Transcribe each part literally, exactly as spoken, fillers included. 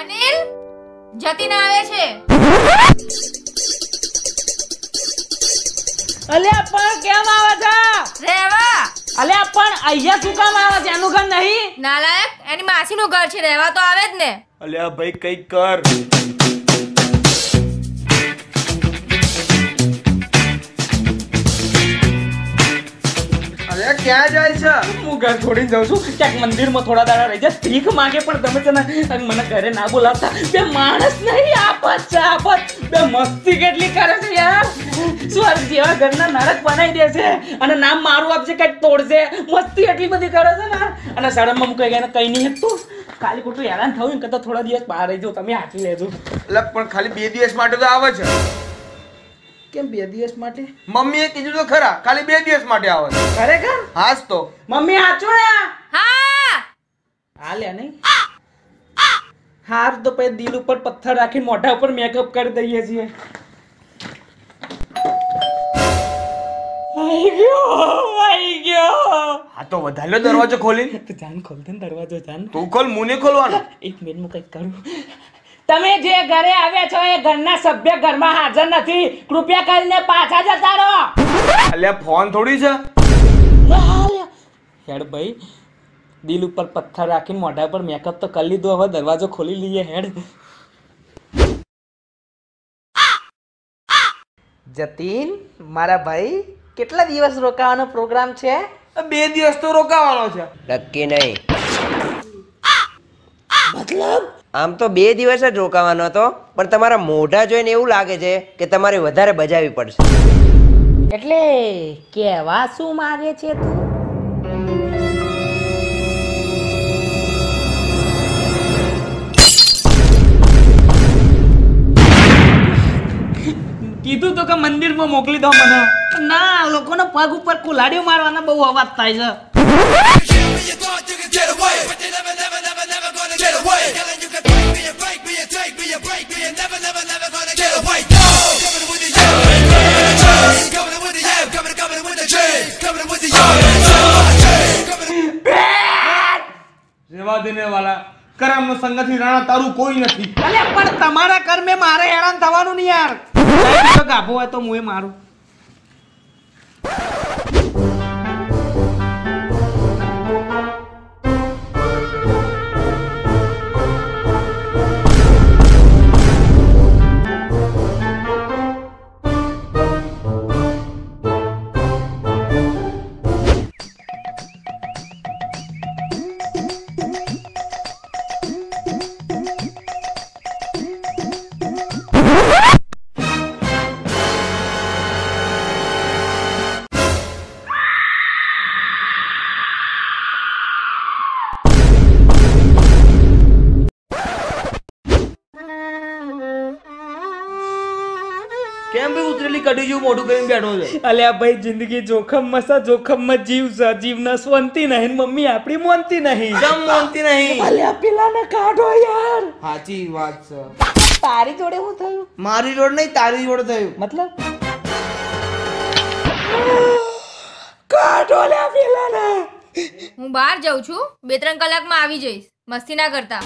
અનિલ જતીન આવે છે. અલ્યા પણ કેમ આવે છે? રહેવા. અલ્યા પણ અહીંયા શું કામ આવે છે? એનું ઘર નહીં? નાલાયક, એની માસીનું ઘર છે, રહેવા તો આવે જ ને. અલ્યા ભાઈ કઈક કર. અલ્યા ક્યાં જાય છે? હું ઘર છોડીને જાઉં છું. ક્યાંક મંદિરમાં થોડા દાડા રહી જાય. ભીખ માંગે પણ તમે છે ને મને ઘરે ના બોલાવતા. બે માણસ નહીં, આફત છે આફત. બે મસ્તી કેટલી કરે છે યાર. સ્વર્ગ જેવા ઘરના નરક બનાવી દે છે અને નામ મારું આપશે કઈક તોડશે. મસ્તી એટલી બધી કરે છે ને. અને શરમમાં હું કઈ ગયા કઈ નહીં તું ખાલી ખોટું હેરાન થયું કે થોડા દિવસ બહાર રહી જાઉં. તમે હાકી લેજો. એટલે પણ ખાલી બે દિવસ માટે તો આવે છે. કેમ બે દિવસ માટે? મમ્મીએ કીધું તો ખરા, ખાલી બે દિવસ માટે આવે છે. ખરેખર? હાસ તો. મમ્મી હાચો ને? હા હા લે નહીં. હાર તો પછી દિલ ઉપર પથ્થર રાખીને મોઢા ઉપર મેકઅપ કરી દઈએ છીએ. આઈ ગયો આઈ ગયો. હા તો વધારે દરવાજો ખોલી. તો જાન ખોલ દે દરવાજો જાન. તું ખોલ, મુને ખોલવાનો. એક મિનિટ હું કંઈક કરું. તમે જે ઘરે આવ્યા છો એ ઘરના સભ્ય ઘરમાં હાજર નથી. કૃપયા કરીને પાછા જતા રહો. અલ્યા ફોન થોડી છે. હેડ ભાઈ દિલ ઉપર પથ્થર રાખીને મોઢા પર મેકઅપ તો કરી લીધો. હવે દરવાજો ખોલી લઈએ. હેડ. જતીન મારા ભાઈ કેટલા દિવસ રોકાવાનો પ્રોગ્રામ છે? બે દિવસ તો રોકાવાનો છે. નક્કી નહીં. મતલબ આમ તો બે દિવસ જ રોકાવાનો હતો, પણ તમારા મોઢા જોઈને એવું લાગે છે કે તમારે વધારે બજાવવી પડશે. એટલે કેવા શું માંગે છે તું? કીધું તો કે મંદિરમાં મોકલી દો મને. ના, લોકોના પગ ઉપર કુલાડીઓ મારવાના બહુ અવાજ થાય છે. રેવા દેને વાલા, કરમનો સંગથી રાણા તારું કોઈ નથી. અલે પણ તમારા કર્મે મારે હેરાન થવાનું નહીં યાર. ગાભો હોય તો હું એ મારું. કેમ ભાઈ ઉતરેલી કડી જેવું મોઢું કરીને બેઠો છે? અલ્યા ભાઈ જિંદગી જોખમમાં છે, જોખમમાં જીવ છે. જીવના સ્વંતી નહીં, મમ્મી આપણી મોનતી નહીં. કેમ મોનતી નહીં? અલ્યા પેલાને કાઢો યાર. સાચી વાત છે. તારી જોડે શું થયું? મારી જોડ નહીં, તારી જોડ થયું. મતલબ કાઢો લે પેલાને. હું બહાર જાઉં છું, બે ત્રણ કલાકમાં આવી જઈશ. મસ્તી ના કરતા.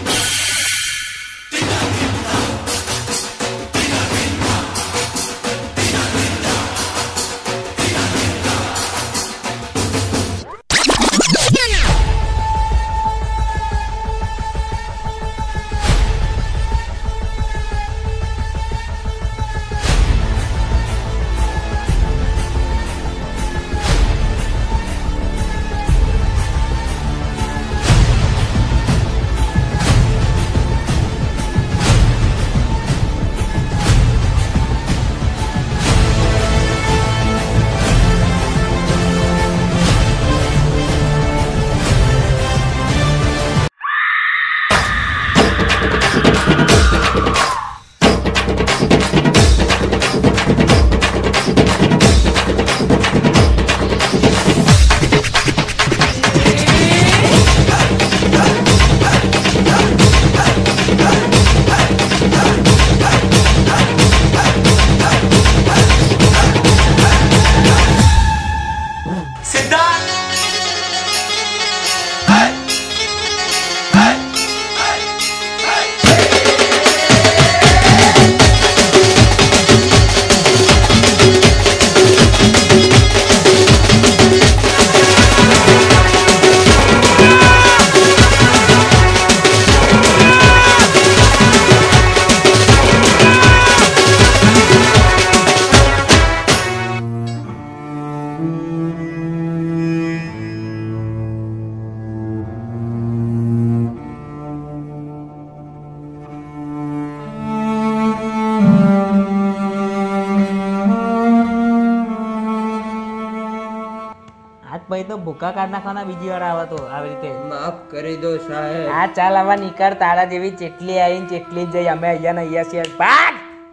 ભાઈ તો ભૂકા કાઢ નાખવાના બીજી વાર આવે તો આવી રીતે. માફ કરી દો સાહેબ. આ ચાલ આવા નીકળ તારા જેવી ચેટલી આવીને ચેટલી જ જઈ અમે અહીંયા ને અહીંયા છીએ. ભાગ.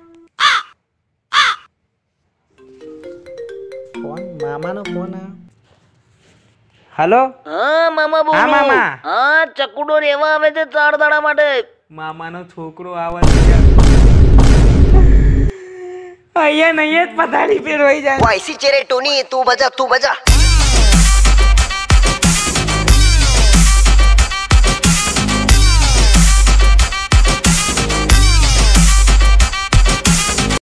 ફોન મામાનો ફોન આ. હલો હા મામા બોલો. હા મામા. હા ચકુડો રેવા આવે છે ચાર દાડા માટે. મામાનો છોકરો આવે છે અહીંયા નહીં જ પથારી ફેરવાઈ જાય. વાયસી ચેરે ટોની તું બજા તું બજા.